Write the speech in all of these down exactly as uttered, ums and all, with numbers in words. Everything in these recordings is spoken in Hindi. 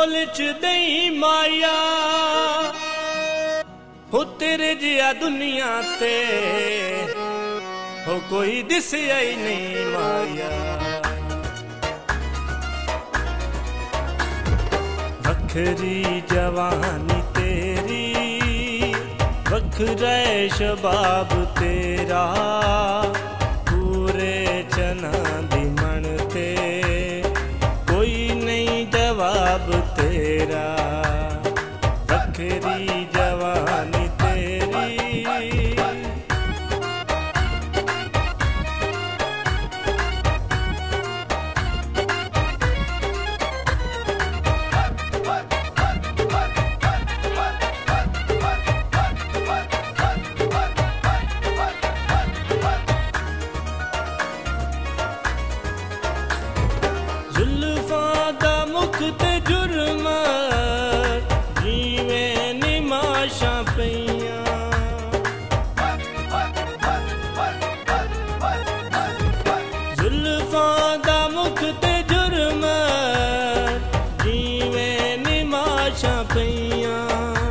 मोल च दई माया हो तेरे जिया दुनिया ते हो कोई दिसया ही नहीं माया। वखरी जवानी तेरी वखरा शबाब तेरा पूरे चना दी मन ते कोई नहीं जवाब तेरा। वखरी जवानी तेरी ते जुर्म जीवें निमाशा पईयां जुल्फां दा मुख ते जुर्म जीवें निमाशा पईयां।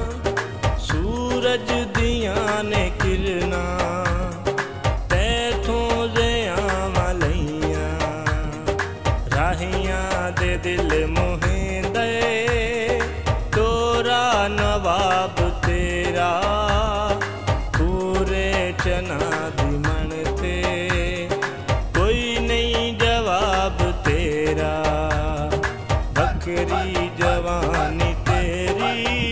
सूरज दियां ने किरना तैथों जियां लईयां राहियां दे दिल मोहे नवाब तेरा पूरे चना दी मन ते कोई नहीं जवाब तेरा। वखरी जवानी तेरी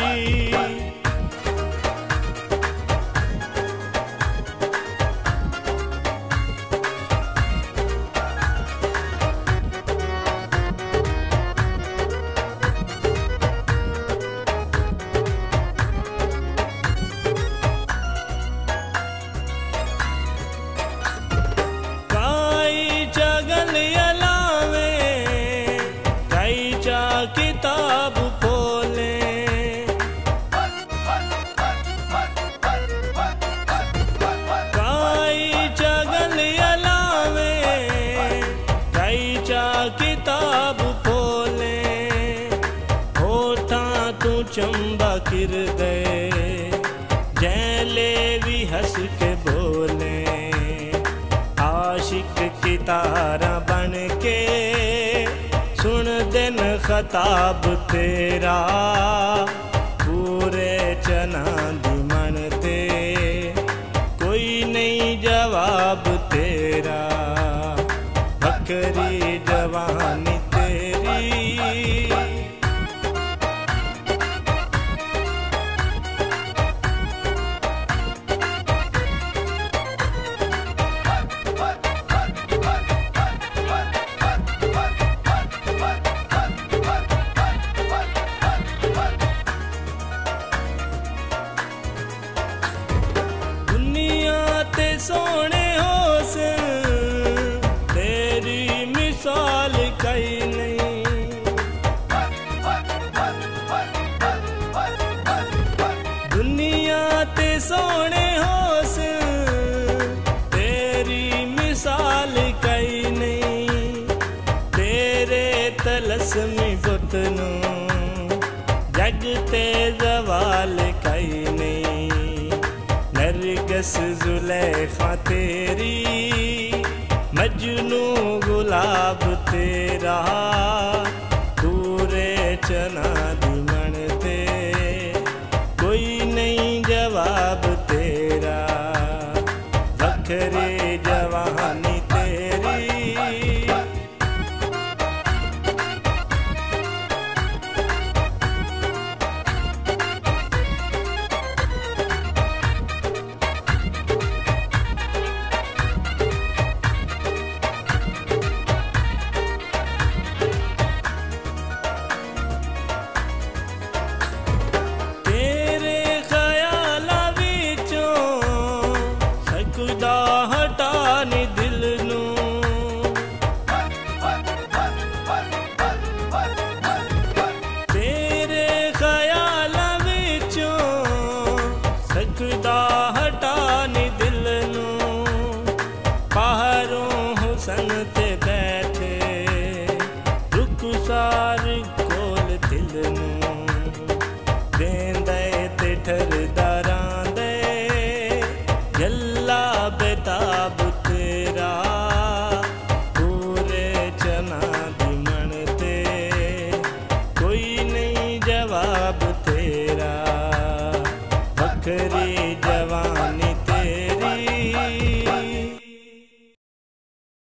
किताब खोले काई चगल अलावे कई चा किताब खोले होठा तू चंबा किर दे जैले भी हंस के बोले आशिक की तारा बन के सुन दिन खताब तेरा पूरे चना दी मन ते कोई नहीं जवाब तेरा। वखरी जवानी तेरी सोने होस तेरी मिसाल कई नहीं। दुनिया ते सोने होस तेरी मिसाल कई नहीं। तेरे तलस्मी बुतनू जग ते जवाल कई नहीं। नरगिस जुलेखा तेरी मजनू गुलाब तेरा पूरे चना दी मन ते कोई नहीं जवाब तेरा। वखरे जवानी तेरी दिल बेताब तेरा पूरे चना दी मनते कोई नहीं जवाब तेरा। फखरे